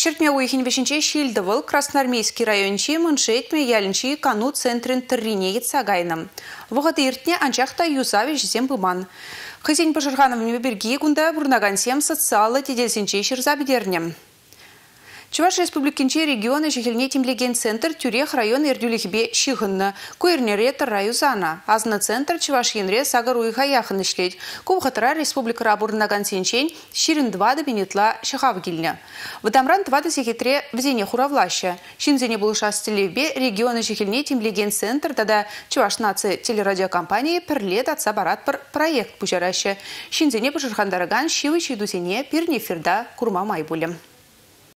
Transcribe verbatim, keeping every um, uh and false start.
Шертме уйхин вешенче Шильдовыл Красноармейский райончи мыншетме ялінчи кану центрин тыррине етсагайным. Вғыты иртне анчақта юзавиш зем быман. Хызен пожырғанывыме берге күнда бұрнагансем социалы теделсенче шырзабедернем. Чуваш республикинче регионы жехелне темлеген центр Тюрех район эрдюлихбе шихынны, куэрнере раюзана. Азны центр Чуваш енре сагар уйха яхын ишлет. Кубхатыра республика рабурнаган сенчен ширин двады бенетла шихавгильня. Вадамран твады секретре взене хуравлаща. Шинзене булыша стилевбе регионы жехелне темлеген центр тада Чуваш нации телерадиокомпании перлет отца барат пр проект пужараща. Шинзене пожирхандараган шивы чидусене пирнефирда курма майбулем.